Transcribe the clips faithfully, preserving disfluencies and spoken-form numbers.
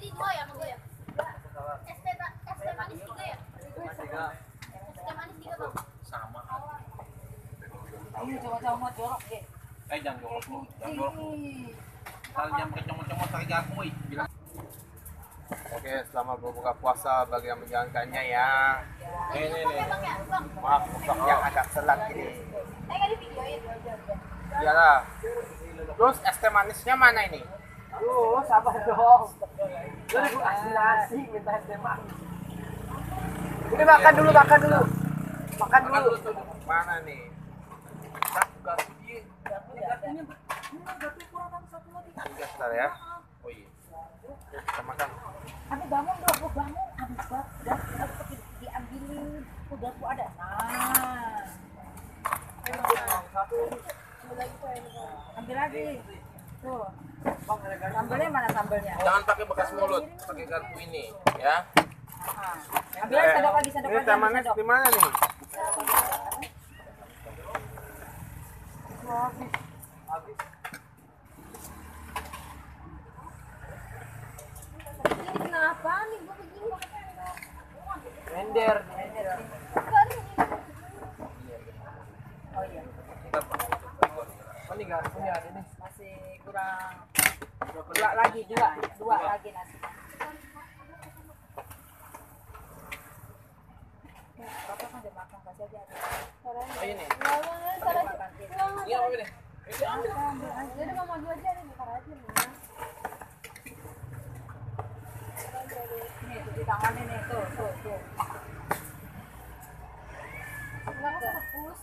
Jadi dua ya sama gue ya? Es teh es teh manis tiga ya? Tiga. Es teh manis tiga bang. Sama. Ayo coba-coba jorok deh. Eh jangan jorok lu, jangan jorok lu. Kalau jangan pakai comot-comot pakai garpu, woi. Bilang. Oke, selamat berbuka puasa bagi yang menjalankannya ya. Ini nih nih. Maaf, yang agak selat ini. Eh nggak di videoin. Iyalah. Terus es teh manisnya mana ini? Aduh, sabar dong. Lu udah gua kasih nasi, minta es teh manis. Udah makan dulu, makan dulu. Makan Makan dulu. dulu tuh. Mana nih? Garpu garpu dia. Garpunya garpu kurang satu lagi. Tiga sebentar ya. Oh iya. Kita makan. Aku bangun dong, aku bangun. Habis banget, udah aku diambilin. Udah aku ada. Nah. Satu. Ambil lagi. Tuh. Sambelnya mana sambelnya? Jangan pakai bekas mulut, pakai garpu ini, ya. Nah. Ambil lagi, sendok lagi, sendok Ini lagi. teh manis sendok. di mana nih? Habis. Habis. Ini kenapa nih gue begini? Blender, blender. Oh iya. Oh ini garpunya ada nih. Masih kurang dua lagi, dua, dua lagi nasi. Bapak kan udah makan, kasih aja. Oh ini. Nggak mau, ntar aja. Nggak mau. Iya, apa ini? Jadi nggak mau jual aja nih, ntar aja mas. Nih, cuci tangan ini, tuh, tuh, tuh. Nggak usah hapus.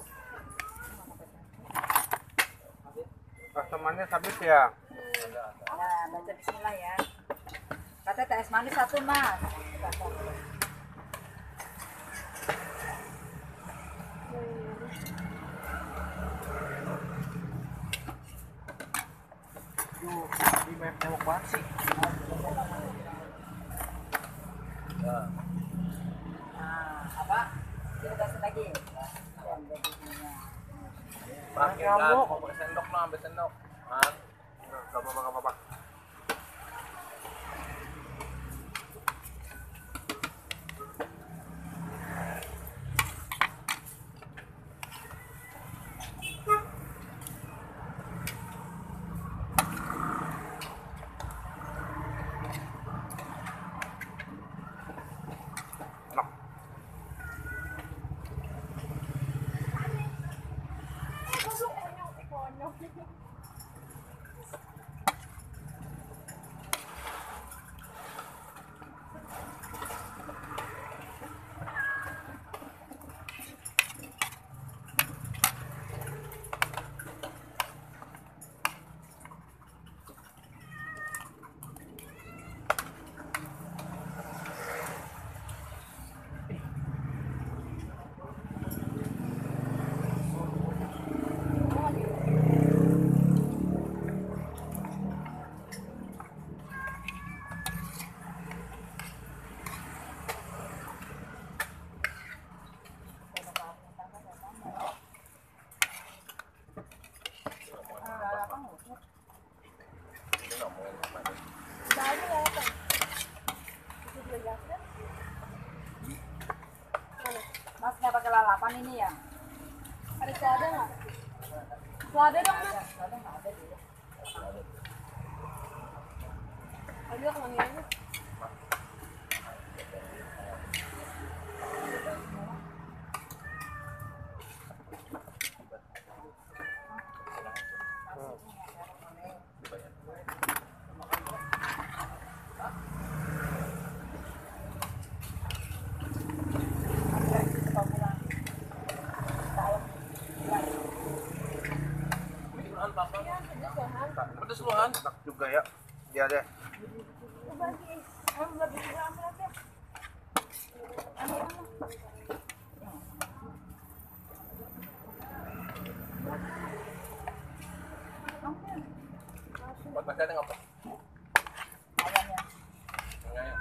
Customernya habis ya. Nah, baca bismillah ya. Kata teh es manis satu, Mas. Duh, di map tembok banget sih. Ya. Nah, apa? Kita kasih lagi. Dan dagingnya. Pakai garpu, mau pakai sendok lah, ambil sendok. Ah, enggak apa-apa, enggak apa-apa. Mas nggak pakai lalapan ini ya? Ada selada nggak? Selada dong mas. Selada nggak ada dulu. Ayo kemana aja? Pedes lu Han, enak juga ya. Dia deh. Buat masih ada nggak Pak? Ayamnya. Enggak ya.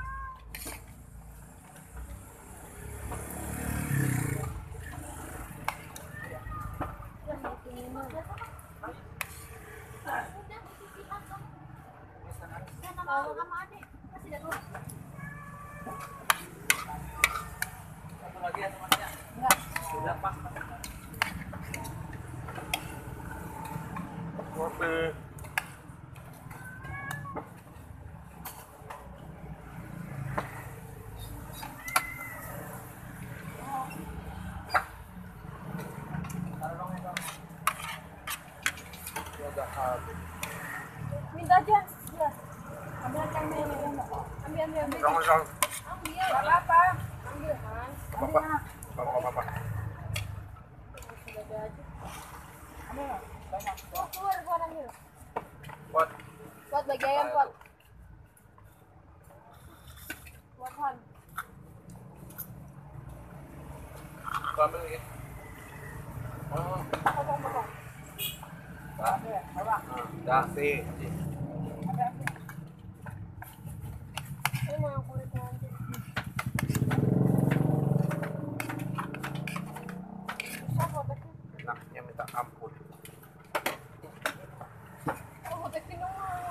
Kalau sama adik, Satu lagi ya temannya. Enggak. Sudah pas. Kopi. Udah habis. Minta aja. Ya. Ambil kacangnya ini. Ambil, ambil, ambil. Jangan, jangan. Ambil. Enggak apa-apa. Ambil, Mas. Apa-apa. Apa-apa. Apa-apa. Sudah ada aja. Ambil nggak? Banyak. Oh, keluar, keluar, ambil. Buat. Kuat bagi ayam, kuat. Kuat, Han. Ambil lagi. Oh. Potong, potong. Dah. Ya, bawa. Dah sih. Ada apa? Ini mau yang kulitnya nanti. Susah potongnya. Enaknya minta ampun. Oh, potongnya dong.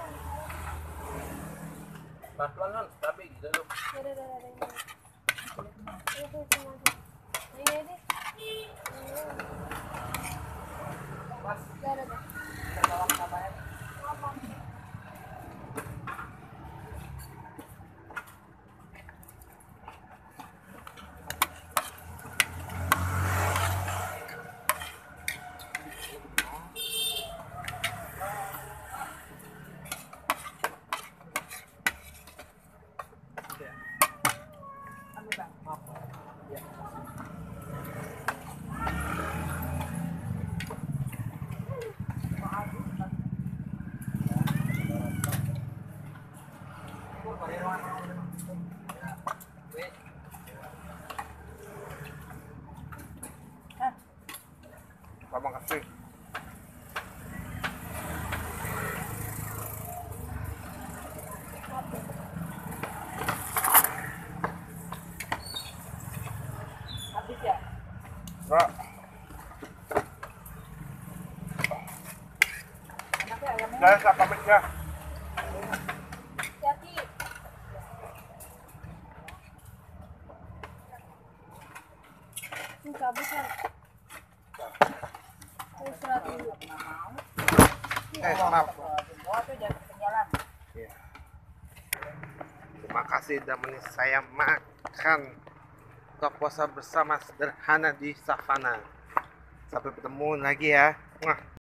Pelan-pelan kan, tapi gitu loh. Ya, udah, udah, udah, udah. Ini aku cuma aja. Nah, ini aja. Pas. Udah, udah, udah. Kita bawa ke kamarnya. Apa? Ambil bang. Maaf. Ya. Terima kasih. Habis ya? Enggak. Anaknya ayamnya. Saya saya pamit ya. Hati-hati. Ini cabut, Han. Ayo, istirahat dulu. Nggak mau. Eh, maaf. Bawa tuh jangan ketinggalan. Ya. Terima kasih sudah menemani saya makan buka puasa bersama sederhana di savana. Sampai ketemu lagi ya. Mwah.